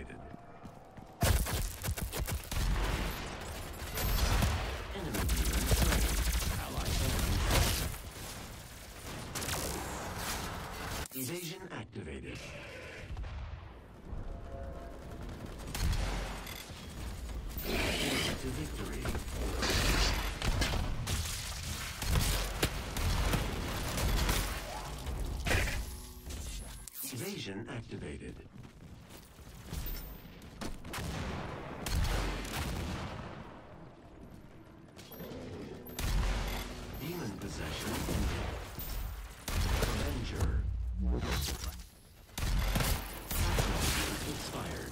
activated. Enemy demon slain. Ally enemy slain. Evasion activated. To victory. Evasion activated. Demon possession ended. Avenger. Expired.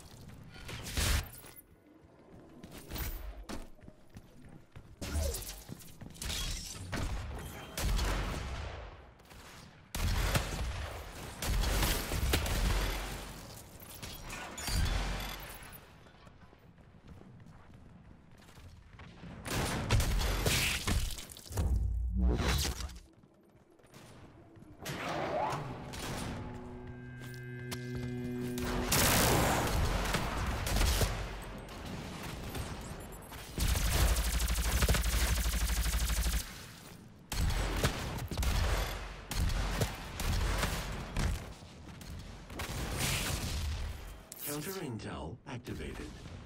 Counter intel activated.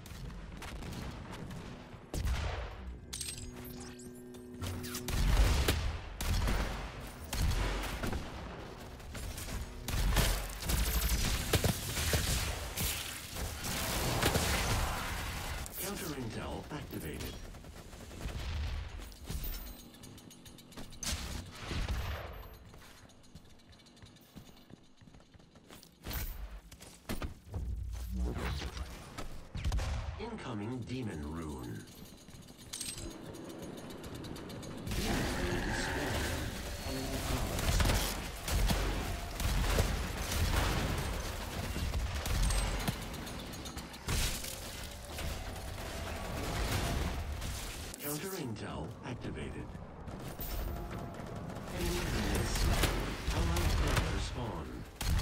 Counter intel activated. Incoming demon rune. Counter intel activated. Enemy units slain. Allied player spawned.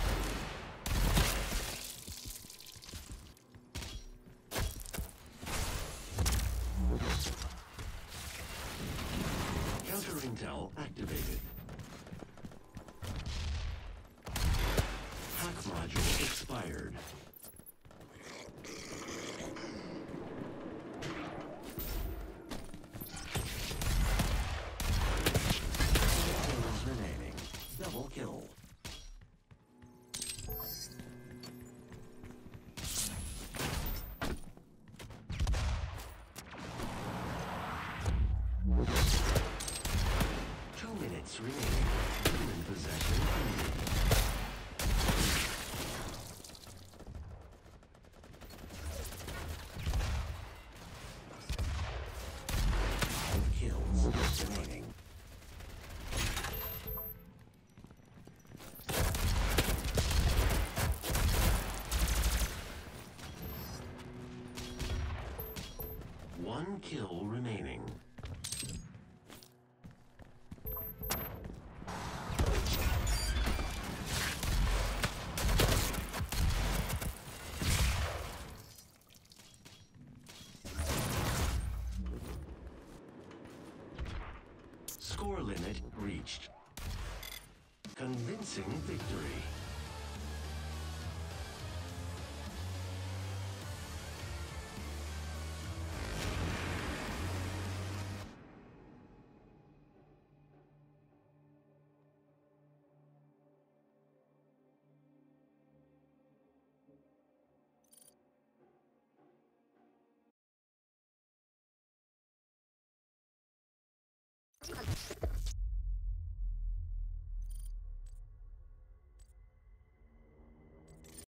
Counter intel activated. Hack module expired. Kills remaining. Double kill. Minutes remaining. Demon possession ended. Five kills remaining. One kill remaining. Score limit reached. Convincing victory.